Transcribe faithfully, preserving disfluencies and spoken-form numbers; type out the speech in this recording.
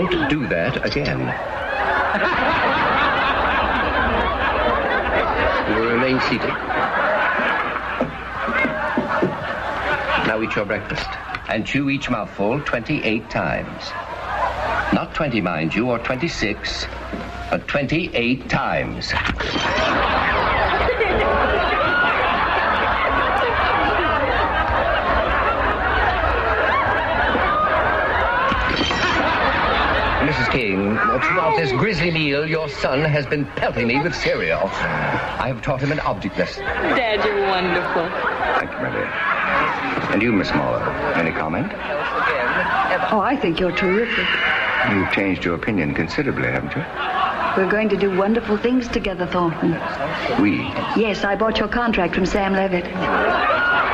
won't do that again. You will remain seated. Now eat your breakfast. And chew each mouthful twenty-eight times. Not twenty, mind you, or twenty-six, but twenty-eight times. Missus King, throughout this grisly meal, your son has been pelting me with cereal. I have taught him an object lesson. Dad, you're wonderful. Thank you, my dear. And you, Miss Moller, any comment? Oh, I think you're terrific. You've changed your opinion considerably, haven't you? We're going to do wonderful things together, Thornton. We? Yes, I bought your contract from Sam Levitt.